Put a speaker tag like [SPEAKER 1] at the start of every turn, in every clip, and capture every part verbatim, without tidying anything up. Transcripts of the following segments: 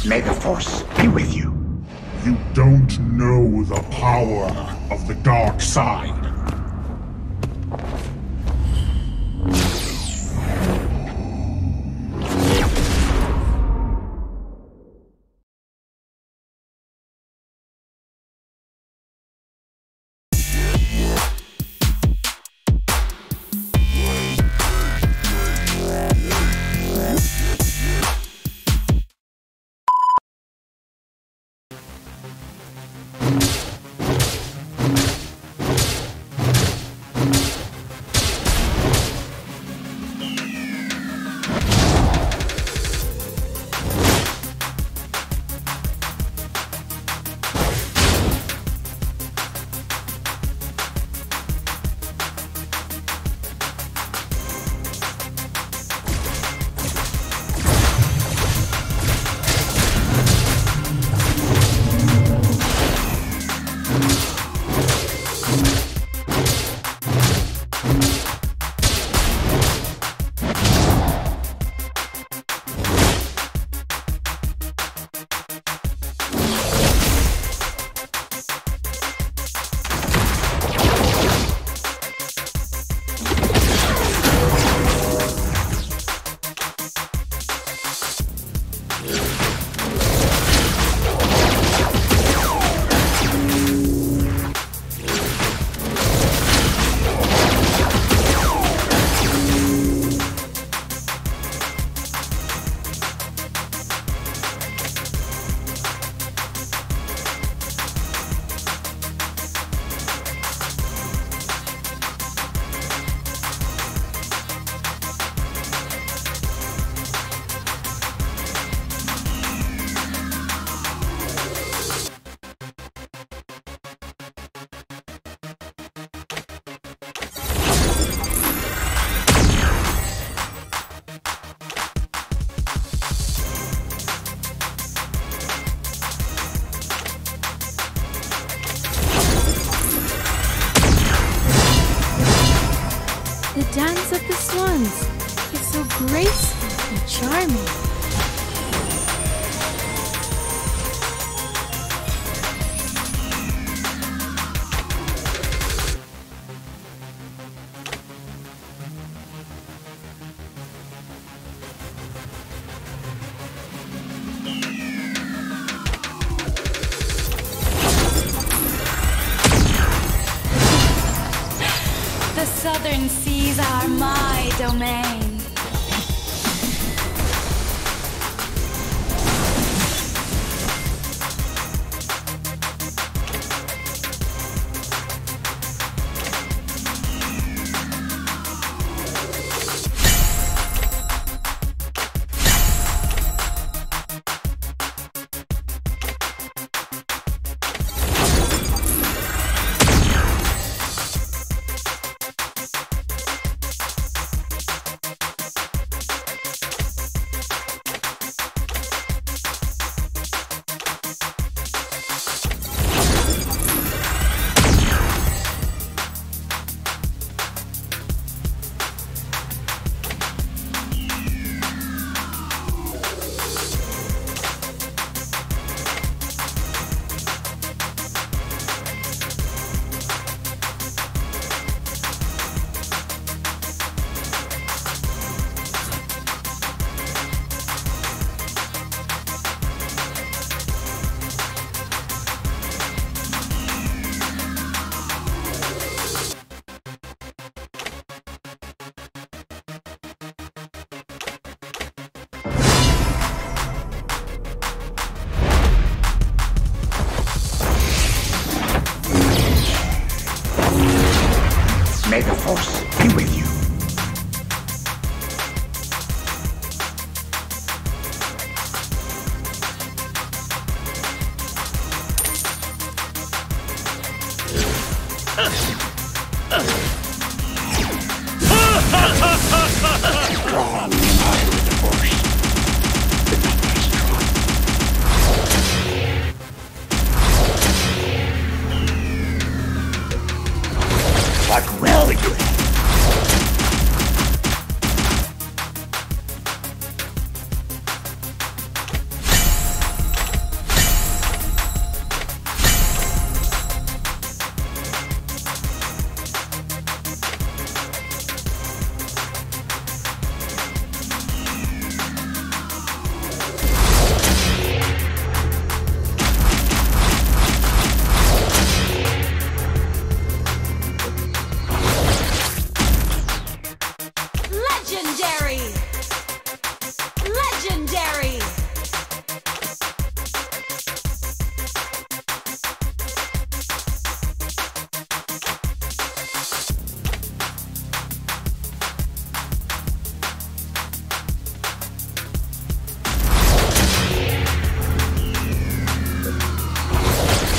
[SPEAKER 1] May the Force be with you.
[SPEAKER 2] You don't know the power of the dark side.
[SPEAKER 3] The dance of the swans is so graceful and charming.
[SPEAKER 4] The southern seas are my domain.
[SPEAKER 1] May the Force be with you. Strong am I with the Force, but not that strong. What will you have?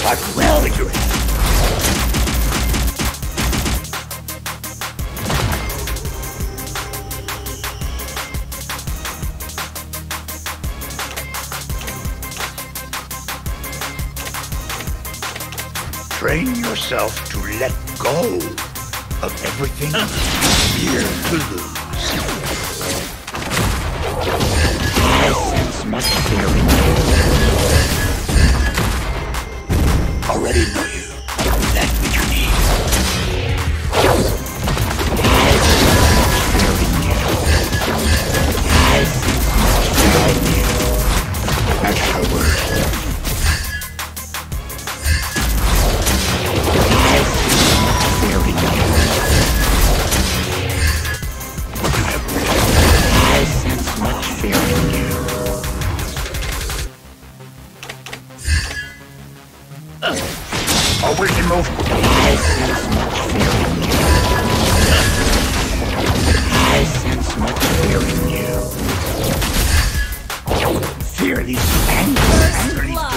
[SPEAKER 1] fought well in your head. Train yourself to let go of everything you fear to lose. I sense much fear in you. Already know you. That which you need. I sense much fear in you. I sense much fear in you. That's how it works. Always in motion. I sense much fear in you. I sense much fear in you. Fear these anger, anger,